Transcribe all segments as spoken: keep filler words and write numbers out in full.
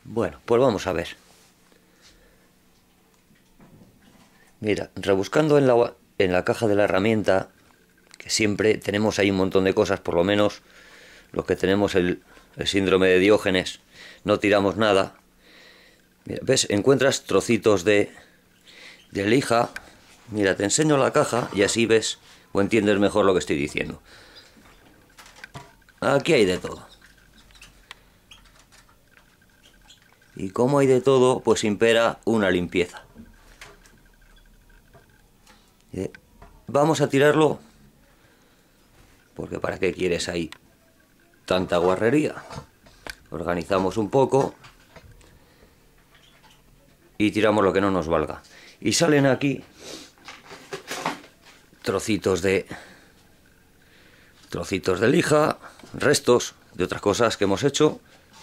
Bueno, pues vamos a ver. Mira, rebuscando en la, en la caja de la herramienta, que siempre tenemos ahí un montón de cosas, por lo menos los que tenemos el, el síndrome de Diógenes, no tiramos nada. Mira, ¿ves? Encuentras trocitos de, de lija. Mira, te enseño la caja y así ves o entiendes mejor lo que estoy diciendo. Aquí hay de todo. Y como hay de todo, pues impera una limpieza. Eh, Vamos a tirarlo, porque ¿para qué quieres ahí tanta guarrería? Organizamos un poco y tiramos lo que no nos valga. Y salen aquí trocitos de trocitos de lija, restos de otras cosas que hemos hecho.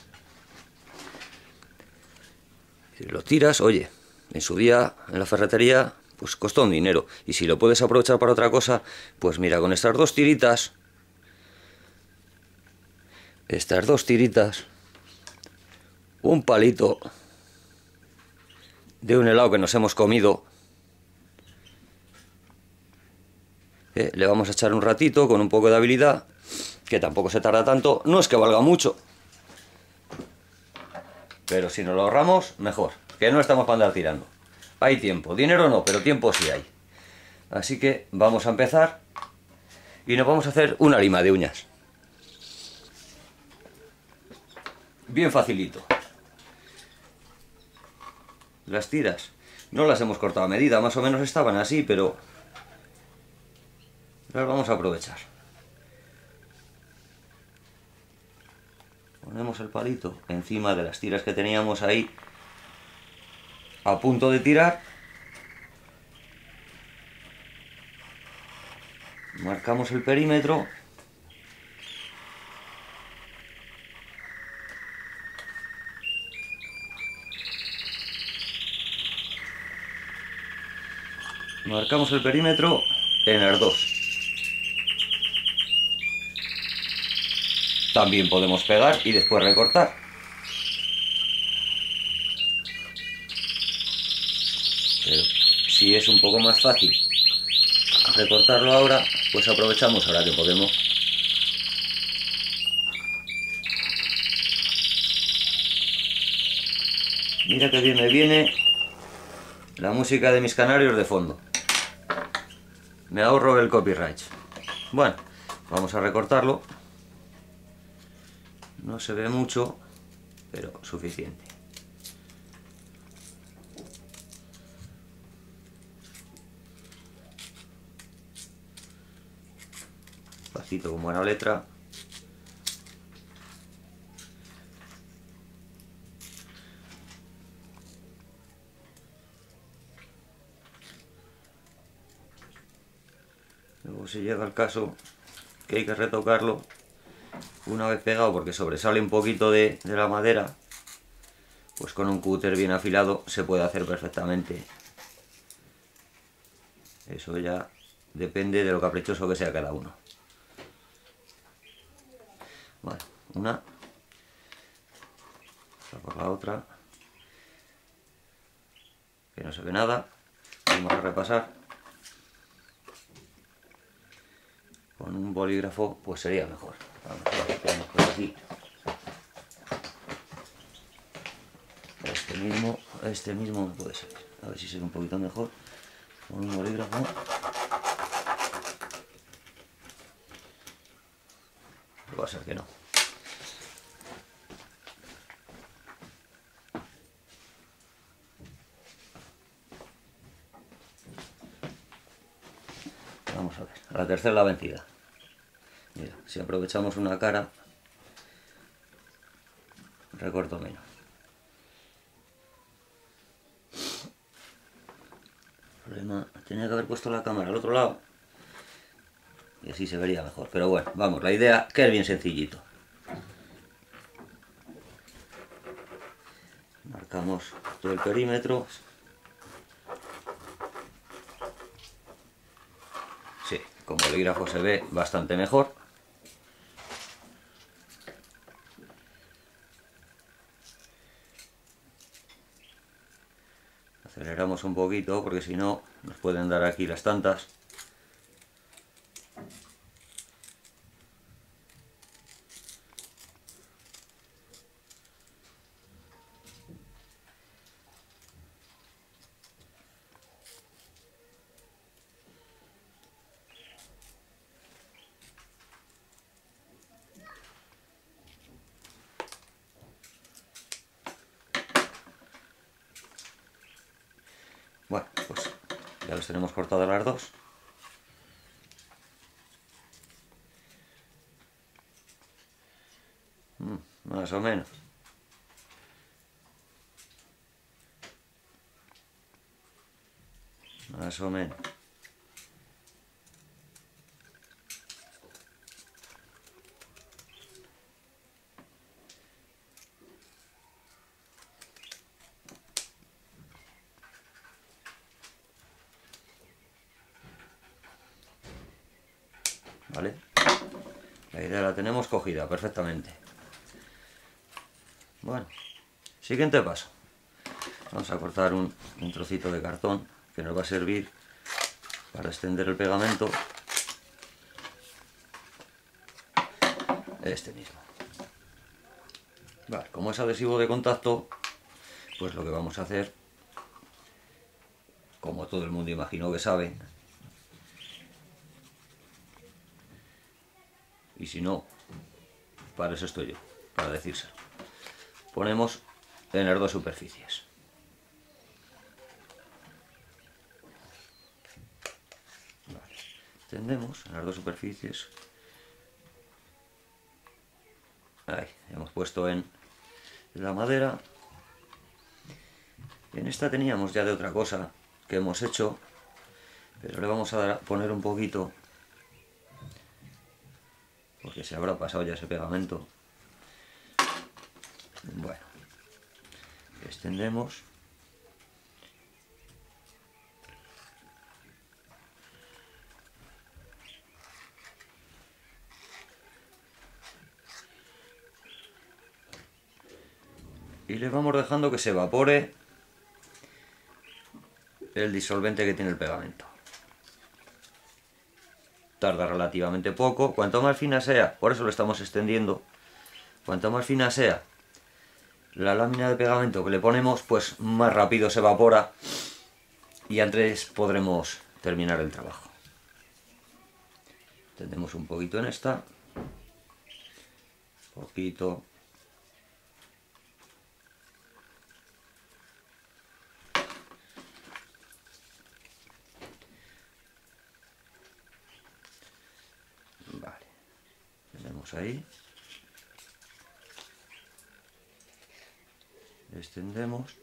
Si lo tiras, oye, en su día en la ferretería pues costó un dinero, y si lo puedes aprovechar para otra cosa, pues mira, con estas dos tiritas estas dos tiritas un palito de un helado que nos hemos comido, eh, le vamos a echar un ratito con un poco de habilidad, que tampoco se tarda tanto, no es que valga mucho, pero si nos lo ahorramos, mejor, que no estamos para andar tirando. Hay tiempo, dinero no, pero tiempo sí hay. Así que vamos a empezar y nos vamos a hacer una lima de uñas. Bien facilito. Las tiras no las hemos cortado a medida, más o menos estaban así, pero las vamos a aprovechar. Ponemos el palito encima de las tiras que teníamos ahí a punto de tirar. Marcamos el perímetro. Marcamos el perímetro en las dos. También podemos pegar y después recortar. Pero si es un poco más fácil recortarlo ahora, pues aprovechamos ahora que podemos. Mira que bien me viene la música de mis canarios de fondo. Me ahorro el copyright. Bueno, vamos a recortarlo. No se ve mucho, pero suficiente. Despacito con buena letra. Luego si llega el caso que hay que retocarlo una vez pegado porque sobresale un poquito de, de la madera, pues con un cúter bien afilado se puede hacer perfectamente. Eso ya depende de lo caprichoso que sea cada uno. Bueno, una, por la otra, que no se ve nada. Vamos a repasar. Con un bolígrafo pues sería mejor. Vamos a ver, tenemos por aquí. Este mismo, este mismo puede ser. A ver si se ve un poquito mejor. Con un bolígrafo. Va a ser que no. Vamos a ver, a la tercera la vencida. Mira, si aprovechamos una cara, recorto menos. El problema, tenía que haber puesto la cámara al otro lado y así se vería mejor. Pero bueno, vamos, la idea que es bien sencillito. Marcamos todo el perímetro. Sí, con bolígrafo se ve bastante mejor. Aceleramos un poquito porque si no nos pueden dar aquí las tantas. Bueno, pues ya los tenemos cortadas las dos. Mm, más o menos. Más o menos. ¿Vale? La idea la tenemos cogida perfectamente. Bueno, siguiente paso. Vamos a cortar un, un trocito de cartón que nos va a servir para extender el pegamento. Este mismo. Vale, como es adhesivo de contacto, pues lo que vamos a hacer, como todo el mundo imagino que sabe, y si no, para eso estoy yo, para decírselo. Ponemos en las dos superficies. Vale. Tendemos en las dos superficies. Ahí, hemos puesto en la madera. En esta teníamos ya de otra cosa que hemos hecho, pero le vamos a dar, poner un poquito, porque se habrá pasado ya ese pegamento. Bueno, extendemos. Y le vamos dejando que se evapore el disolvente que tiene el pegamento. Tarda relativamente poco. Cuanto más fina sea, por eso lo estamos extendiendo, cuanto más fina sea la lámina de pegamento que le ponemos, pues más rápido se evapora y antes podremos terminar el trabajo. Tendemos un poquito en esta, poquito. Vale, tenemos ahí. Extendemos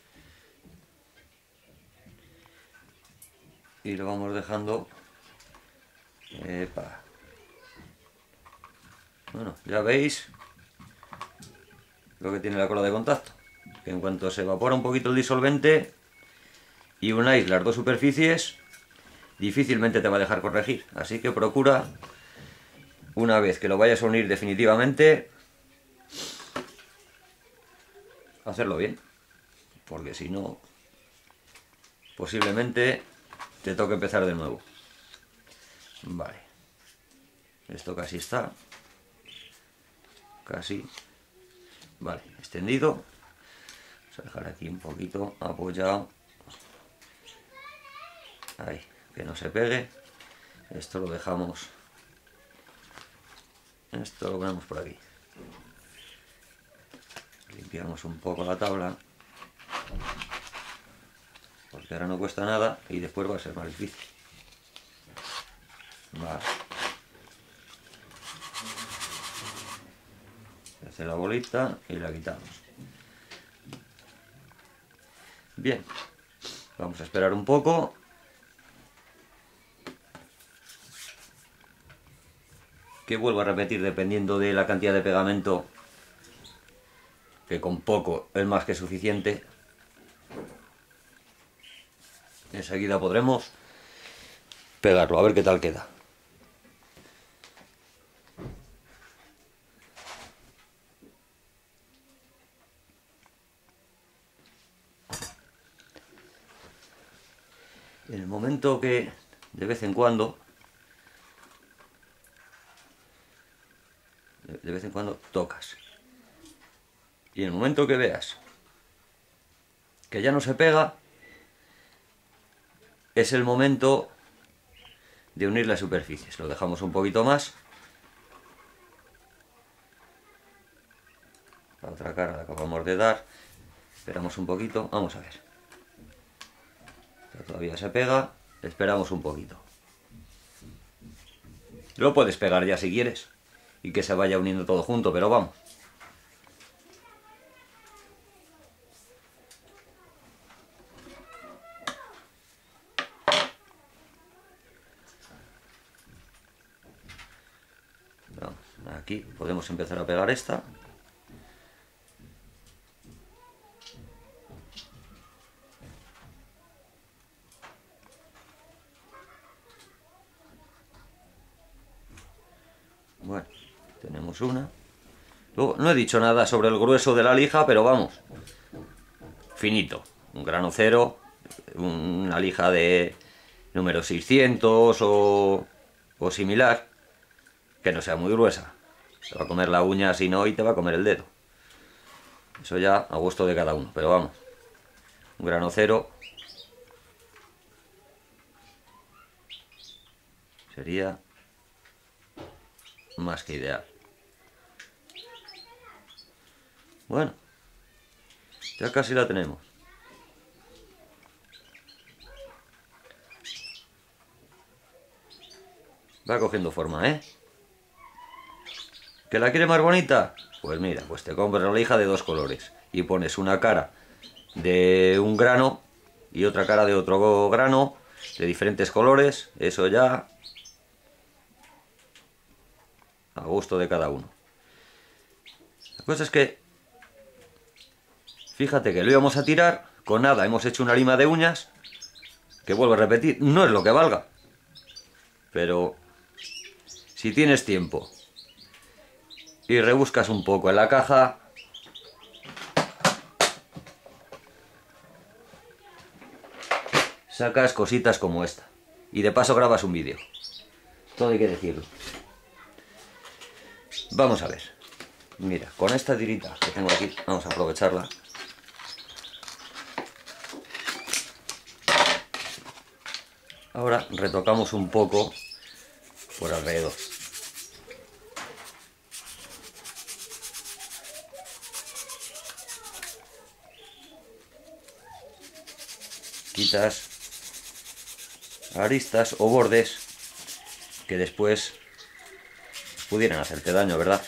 y lo vamos dejando. Epa. Bueno, ya veis lo que tiene la cola de contacto, que en cuanto se evapora un poquito el disolvente y unáis las dos superficies, difícilmente te va a dejar corregir. Así que procura, una vez que lo vayas a unir definitivamente, hacerlo bien, porque si no, posiblemente te toque empezar de nuevo. Vale, esto casi está, casi. Vale, extendido. Vamos a dejar aquí un poquito apoyado, ahí, que no se pegue. Esto lo dejamos, esto lo ponemos por aquí. Limpiamos un poco la tabla, porque ahora no cuesta nada y después va a ser más difícil. Vale. Se hace la bolita y la quitamos. Bien, vamos a esperar un poco. Que vuelvo a repetir, dependiendo de la cantidad de pegamento, que con poco es más que suficiente. Enseguida podremos pegarlo, a ver qué tal queda. En el momento que de vez en cuando, de vez en cuando tocas, y en el momento que veas que ya no se pega, es el momento de unir las superficies. Lo dejamos un poquito más. La otra cara la acabamos de dar. Esperamos un poquito. Vamos a ver. Todavía se pega. Esperamos un poquito. Lo puedes pegar ya si quieres. Y que se vaya uniendo todo junto, pero vamos. Vamos, aquí podemos empezar a pegar esta. Bueno, tenemos una. Luego, no he dicho nada sobre el grueso de la lija, pero vamos, finito. Un grano cero, una lija de número seiscientos o, o similar, que no sea muy gruesa. Te va a comer la uña si no y te va a comer el dedo. Eso ya a gusto de cada uno, pero vamos, un grano cero sería más que ideal. Bueno, ya casi la tenemos. Va cogiendo forma, ¿eh? ¿Que la quiere más bonita? Pues mira, pues te compras una lija de dos colores y pones una cara de un grano y otra cara de otro grano de diferentes colores. Eso ya a gusto de cada uno. La cosa es que, fíjate que lo íbamos a tirar, con nada hemos hecho una lima de uñas, que vuelvo a repetir, no es lo que valga, pero si tienes tiempo y rebuscas un poco en la caja, sacas cositas como esta, y de paso grabas un vídeo. Todo hay que decirlo. Vamos a ver. Mira, con esta tirita que tengo aquí, vamos a aprovecharla. Ahora retocamos un poco por alrededor. Quitas aristas o bordes que después pudieran hacerte daño, ¿verdad?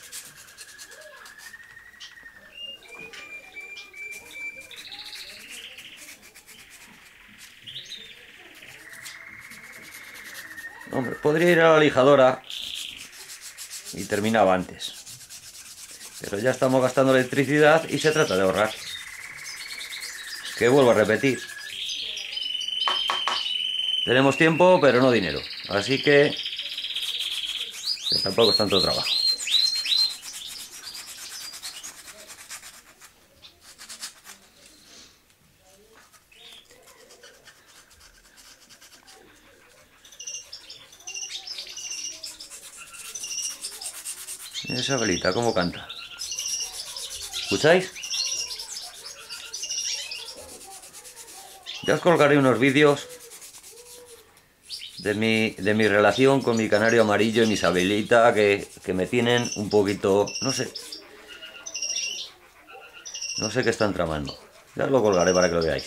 Hombre, podría ir a la lijadora y terminaba antes. Pero ya estamos gastando electricidad y se trata de ahorrar. Que vuelvo a repetir. Tenemos tiempo, pero no dinero. Así que, que tampoco es tanto trabajo. Esa velita, ¿cómo canta? ¿Escucháis? Ya os colgaré unos vídeos de mi, de mi relación con mi canario amarillo y mi Isabelita, que, que me tienen un poquito, no sé, no sé qué están tramando. Ya os lo colgaré para que lo veáis.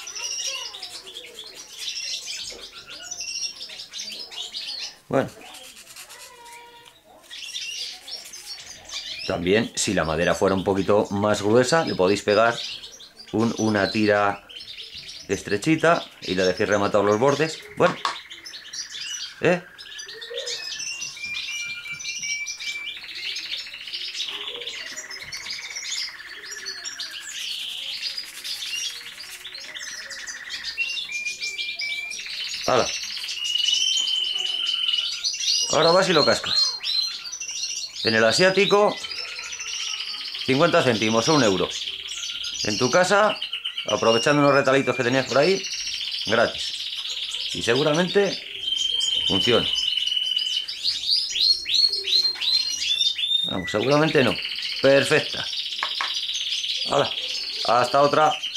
Bueno, también si la madera fuera un poquito más gruesa, le podéis pegar un, una tira estrechita y le dejéis rematados los bordes. Bueno, ¿eh? ¡Hala! Ahora vas y lo cascas. En el asiático, cincuenta céntimos o un euro. En tu casa, aprovechando unos retalitos que tenías por ahí, gratis. Y seguramente funcione. Vamos, seguramente no. Perfecta. Hala, hasta otra.